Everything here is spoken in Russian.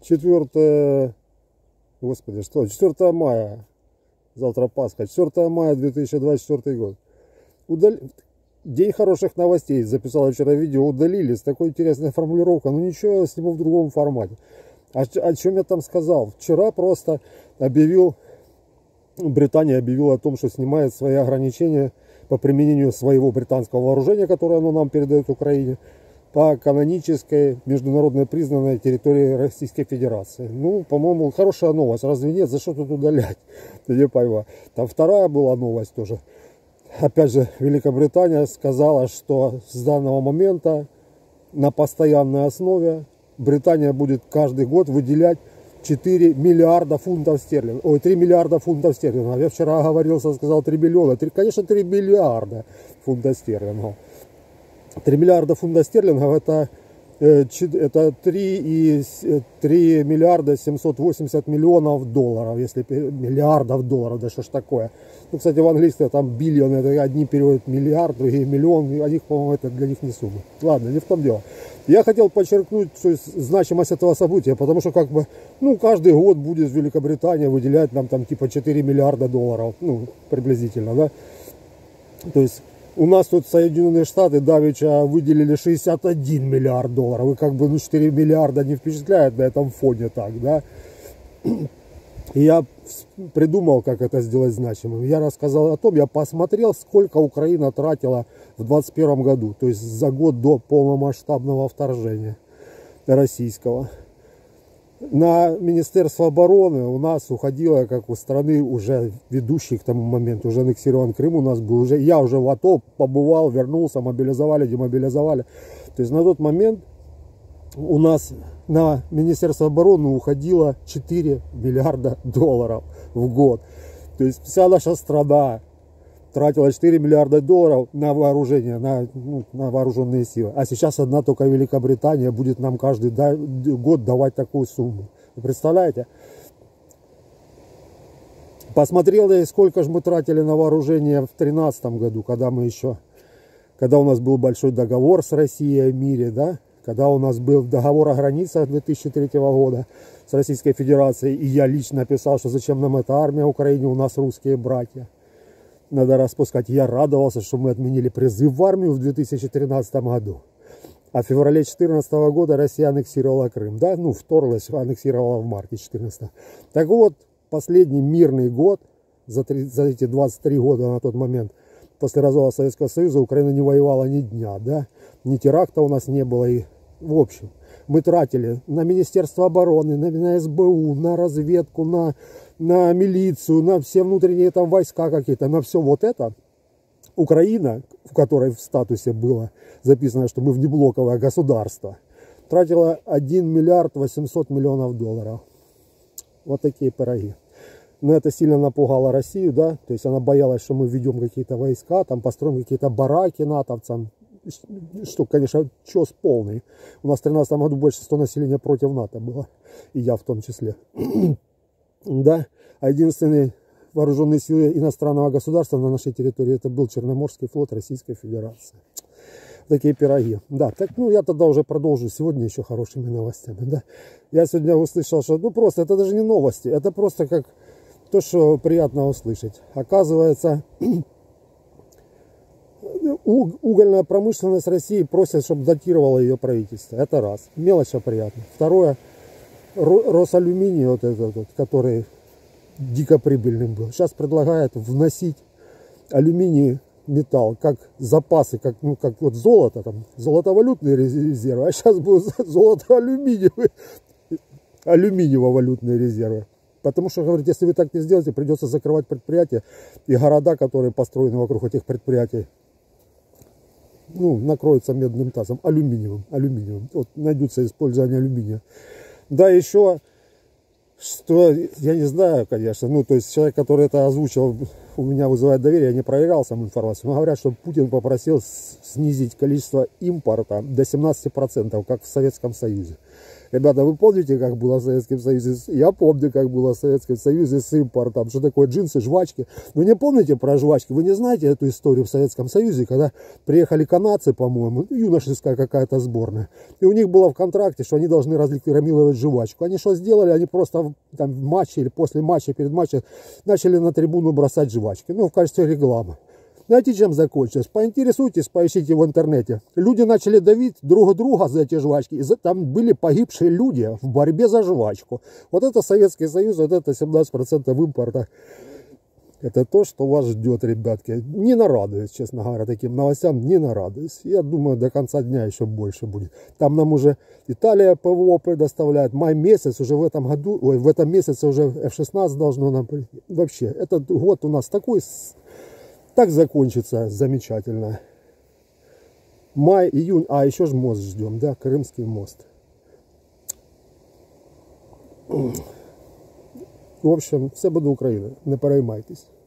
4, господи, что, 4 мая, завтра Пасха, 4 мая 2024 год. День хороших новостей, записал вчера видео, удалили с такой интересной формулировкой, но ничего, я сниму в другом формате. О чем я там сказал? Вчера просто Британия объявила о том, что снимает свои ограничения по применению своего британского вооружения, которое оно нам передает Украине, по канонической международно признанной территории Российской Федерации. Ну, по-моему, хорошая новость. Разве нет? За что тут удалять? Я не пойму. Там вторая была новость тоже. Опять же, Великобритания сказала, что с данного момента на постоянной основе Британия будет каждый год выделять 4 миллиарда фунтов стерлингов. Ой, 3 миллиарда фунтов стерлингов. Я вчера оговорился, сказал 3 миллиона. Конечно, 3 миллиарда фунтов стерлингов. 3 миллиарда фунтов стерлингов это 3 миллиарда 780 миллионов долларов, если миллиардов долларов, да что ж такое. Ну, кстати, в английском там биллион, это одни переводят миллиард, другие миллион, и них, по-моему, это для них не сумма. Ладно, не в том дело. Я хотел подчеркнуть значимость этого события, потому что как бы, ну, каждый год будет Великобритания выделять нам там типа 4 миллиарда долларов, ну, приблизительно, да. То есть у нас тут Соединенные Штаты давеча выделили 61 миллиард долларов. И как бы, ну, 4 миллиарда не впечатляет на этом фоне так, да. И я придумал, как это сделать значимым. Я рассказал о том, я посмотрел, сколько Украина тратила в 2021 году. То есть за год до полномасштабного вторжения российского. На Министерство обороны у нас уходило, как у страны уже ведущей к тому моменту, уже аннексирован Крым у нас был, уже, я уже в АТО побывал, вернулся, мобилизовали, демобилизовали. То есть на тот момент у нас на Министерство обороны уходило 4 миллиарда долларов в год. То есть вся наша страна тратила 4 миллиарда долларов на вооружение, на вооруженные силы. А сейчас одна только Великобритания будет нам каждый год давать такую сумму. Вы представляете? Посмотрел я, сколько же мы тратили на вооружение в 2013 году, когда у нас был большой договор с Россией о мире, да? Когда у нас был договор о границах 2003 года с Российской Федерацией. И я лично писал, что зачем нам эта армия Украине, у нас русские братья. Надо распускать. Я радовался, что мы отменили призыв в армию в 2013 году. А в феврале 2014 года Россия аннексировала Крым. Да, ну, вторглась, аннексировала в марте 2014. Так вот, последний мирный год, за эти 23 года на тот момент, после развала Советского Союза, Украина не воевала ни дня, да, ни теракта у нас не было. И, в общем, мы тратили на Министерство обороны, на СБУ, на разведку, на милицию, на все внутренние там войска какие-то, на все вот это. Украина, в которой в статусе было записано, что мы внеблоковое государство, тратила 1 миллиард 800 миллионов долларов. Вот такие пироги. Но это сильно напугало Россию, да, то есть она боялась, что мы введем какие-то войска, там построим какие-то бараки натовцам, что, конечно, чёс полный. У нас в 2013 году больше 100 населения против НАТО было, и я в том числе. Да, а единственные вооруженные силы иностранного государства на нашей территории это был Черноморский флот Российской Федерации. Такие пироги. Да, так, ну я тогда уже продолжу сегодня еще хорошими новостями. Да. Я сегодня услышал, что ну просто это даже не новости, это просто как то, что приятно услышать. Оказывается, угольная промышленность России просит, чтобы датировало ее правительство. Это раз. Мелочь, а приятно. Второе. Росалюминий, вот этот вот, который дико прибыльным был, сейчас предлагает вносить алюминий металл как запасы, как вот золото, там, золотовалютные резервы, а сейчас будут алюминиево-валютные резервы. Потому что, говорит, если вы так не сделаете, придется закрывать предприятия и города, которые построены вокруг этих предприятий, ну, накроются медным тазом, алюминиевым. Вот найдутся использование алюминия. Да, еще, что, я не знаю, конечно, ну, то есть человек, который это озвучил, у меня вызывает доверие, я не проверял саму информацию, но говорят, что Путин попросил снизить количество импорта до 17%, как в Советском Союзе. Ребята, вы помните, как было в Советском Союзе? Я помню, как было в Советском Союзе с импортом. Что такое джинсы, жвачки. Вы не помните про жвачки? Вы не знаете эту историю в Советском Союзе, когда приехали канадцы, по-моему, юношеская какая-то сборная. И у них было в контракте, что они должны разрекламировать жвачку. Они что сделали? Они просто там в матче или после матча, перед матчем начали на трибуну бросать жвачки. Ну, в качестве рекламы. Знаете, чем закончилось? Поинтересуйтесь, поищите в интернете. Люди начали давить друг друга за эти жвачки. И там были погибшие люди в борьбе за жвачку. Вот это Советский Союз, вот это 17% импорта. Это то, что вас ждет, ребятки. Не нарадуюсь, честно говоря, таким новостям не нарадуюсь. Я думаю, до конца дня еще больше будет. Там нам уже Италия ПВО предоставляет. Май месяц уже в этом году, ой, в этом месяце уже F-16 должно нам... Вообще, этот год у нас такой... Так закончится замечательно. Май, июнь, а еще ж мост ждем, да, Крымский мост. В общем, все буде Україна, не переймайтесь.